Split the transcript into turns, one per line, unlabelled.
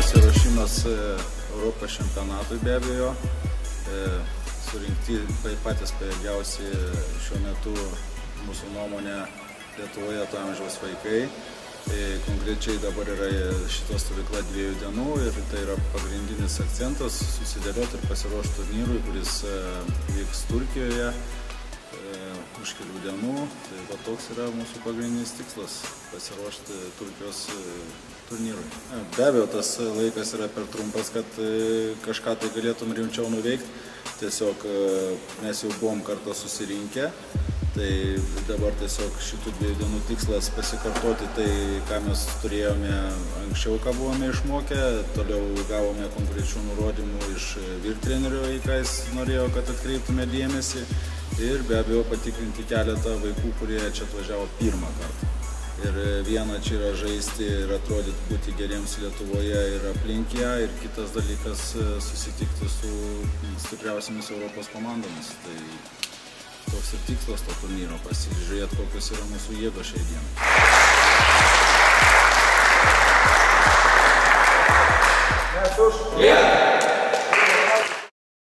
pasiruošimas Europos čempionatui be abejo. Surinkti patys pajėgiausi šiuo metu mūsų nuomonė Lietuvoje to amžiaus vaikai. Konkrečiai dabar yra šita stovykla 2 dienų ir tai yra pagrindinis akcentas susidėlioti ir pasiruošti turnyrui, kuris vyks Turkijoje už kelių dienų. Tai toks yra mūsų pagrindinis tikslas – pasiruošti Turkijos turnyrui. Be abejo, tas laikas yra per trumpas, kad kažką tai galėtum rimčiau nuveikti. Tiesiog mes jau buvom kartą susirinkę, tai dabar tiesiog šitų 2 dienų tikslas pasikartoti tai, ką mes turėjome anksčiau, ką buvome išmokę. Toliau gavome konkrečių nurodymų iš vyrtrenerio, į ką jis norėjo, kad atkreiptume dėmesį. Ir be abejo patikrinti keletą vaikų, kurie čia atvažiavo pirmą kartą. Ir viena čia yra žaisti ir atrodyti būti geriems Lietuvoje ir aplink ją. Ir kitas dalykas susitikti su stipriausiamis Europos komandomis. Tai toks ir tikslas to turnyro – pasižiūrėti, kokios yra mūsų jėgos šiai dienai.